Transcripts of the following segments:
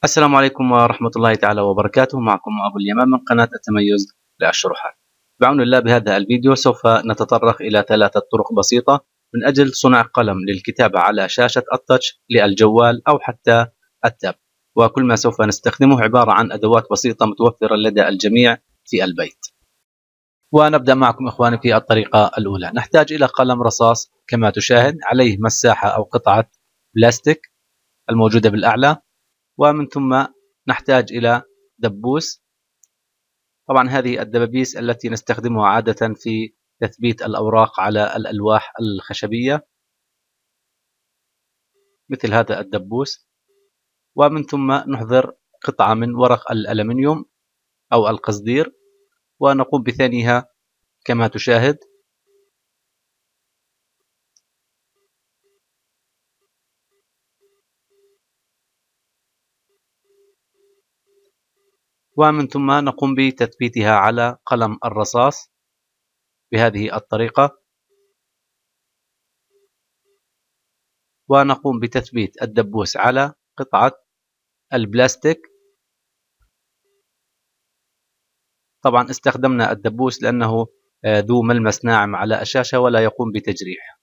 السلام عليكم ورحمة الله تعالى وبركاته. معكم أبو اليمام من قناة التميز للشروحات. بعون الله بهذا الفيديو سوف نتطرق إلى 3 طرق بسيطة من أجل صنع قلم للكتابة على شاشة التاتش للجوال أو حتى التاب، وكل ما سوف نستخدمه عبارة عن أدوات بسيطة متوفرة لدى الجميع في البيت. ونبدأ معكم إخواني في الطريقة الأولى. نحتاج إلى قلم رصاص كما تشاهد، عليه مساحة أو قطعة بلاستيك الموجودة بالأعلى، ومن ثم نحتاج إلى دبوس. طبعا هذه الدبابيس التي نستخدمها عادة في تثبيت الأوراق على الألواح الخشبية، مثل هذا الدبوس. ومن ثم نحضر قطعة من ورق الألمنيوم أو القصدير ونقوم بثانيها كما تشاهد. ومن ثم نقوم بتثبيتها على قلم الرصاص بهذه الطريقة، ونقوم بتثبيت الدبوس على قطعة البلاستيك. طبعا استخدمنا الدبوس لأنه ذو ملمس ناعم على الشاشة ولا يقوم بتجريح.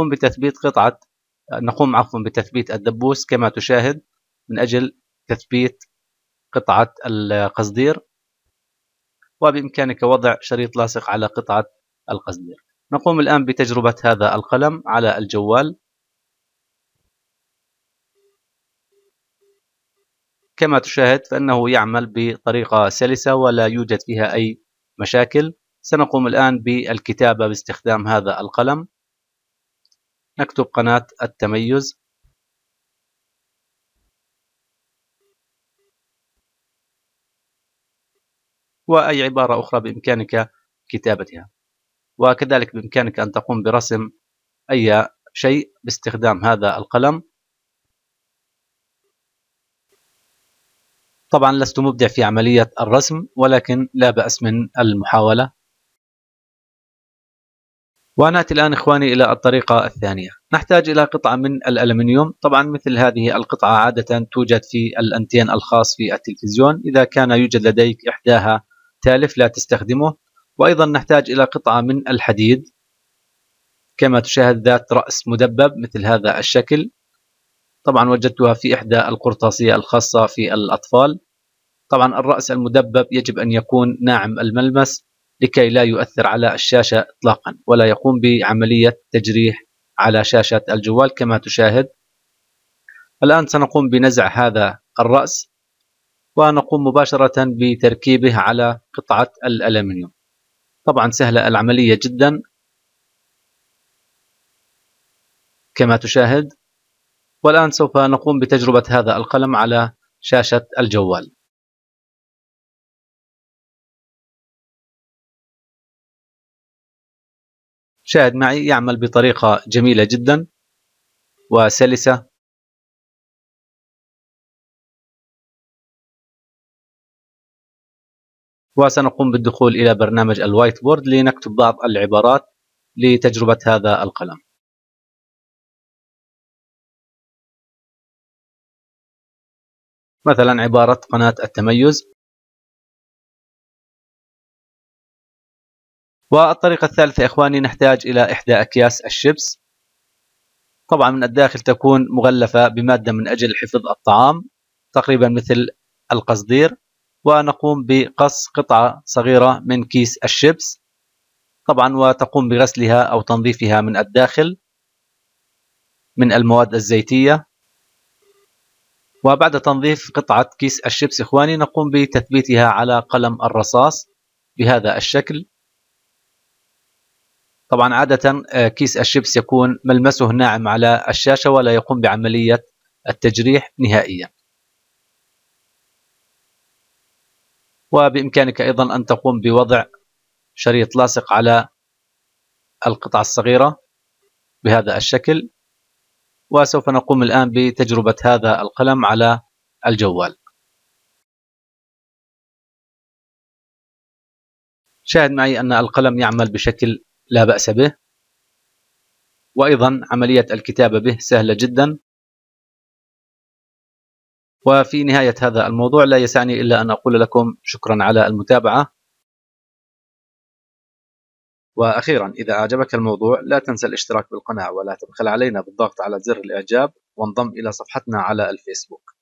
نقوم بتثبيت الدبوس كما تشاهد من أجل تثبيت قطعة القصدير، وبإمكانك وضع شريط لاصق على قطعة القصدير. نقوم الآن بتجربة هذا القلم على الجوال. كما تشاهد فإنه يعمل بطريقة سلسة ولا يوجد فيها أي مشاكل. سنقوم الآن بالكتابة باستخدام هذا القلم. نكتب قناة التميز، وأي عبارة أخرى بإمكانك كتابتها، وكذلك بإمكانك أن تقوم برسم أي شيء باستخدام هذا القلم. طبعا لست مبدع في عملية الرسم، ولكن لا بأس من المحاولة. ونأتي الآن إخواني إلى الطريقة الثانية. نحتاج إلى قطعة من الألمنيوم. طبعا مثل هذه القطعة عادة توجد في الأنتين الخاص في التلفزيون، إذا كان يوجد لديك إحداها تالف لا تستخدمه. وأيضا نحتاج إلى قطعة من الحديد كما تشاهد ذات رأس مدبب مثل هذا الشكل. طبعا وجدتها في إحدى القرطاسية الخاصة في الأطفال. طبعا الرأس المدبب يجب أن يكون ناعم الملمس لكي لا يؤثر على الشاشة إطلاقا ولا يقوم بعملية تجريح على شاشة الجوال كما تشاهد. الآن سنقوم بنزع هذا الرأس ونقوم مباشرة بتركيبه على قطعة الألمنيوم. طبعا سهلة العملية جدا كما تشاهد. والآن سوف نقوم بتجربة هذا القلم على شاشة الجوال. شاهد معي يعمل بطريقة جميلة جدا وسلسة. وسنقوم بالدخول إلى برنامج الوايت بورد لنكتب بعض العبارات لتجربة هذا القلم. مثلا عبارة قناة التميز. والطريقة الثالثة إخواني نحتاج إلى إحدى أكياس الشيبس. طبعا من الداخل تكون مغلفة بمادة من أجل حفظ الطعام تقريبا مثل القصدير، ونقوم بقص قطعة صغيرة من كيس الشيبس طبعا، وتقوم بغسلها أو تنظيفها من الداخل من المواد الزيتية. وبعد تنظيف قطعة كيس الشيبس إخواني نقوم بتثبيتها على قلم الرصاص بهذا الشكل. طبعا عادة كيس الشيبس يكون ملمسه ناعم على الشاشة ولا يقوم بعملية التجريح نهائيا. وبإمكانك أيضا أن تقوم بوضع شريط لاصق على القطعة الصغيرة بهذا الشكل. وسوف نقوم الآن بتجربة هذا القلم على الجوال. شاهد معي أن القلم يعمل بشكل لا بأس به، وأيضا عملية الكتابة به سهلة جدا. وفي نهاية هذا الموضوع لا يسعني إلا أن أقول لكم شكرا على المتابعة. وأخيرا إذا أعجبك الموضوع لا تنسى الاشتراك بالقناة ولا تبخل علينا بالضغط على زر الإعجاب، وانضم إلى صفحتنا على الفيسبوك.